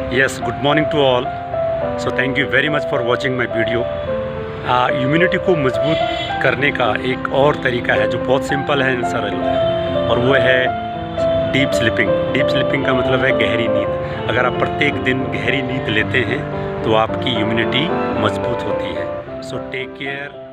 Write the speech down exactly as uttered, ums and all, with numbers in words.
Yes, good morning to all. So thank you very much for watching my video. Immunity को मजबूत करने का एक और तरीका है जो बहुत सिंपल है, सरल है, और वो है डीप स्लीपिंग। डीप स्लीपिंग का मतलब है गहरी नींद। अगर आप प्रत्येक दिन गहरी नींद लेते हैं तो आपकी इम्यूनिटी मजबूत होती है। So take care.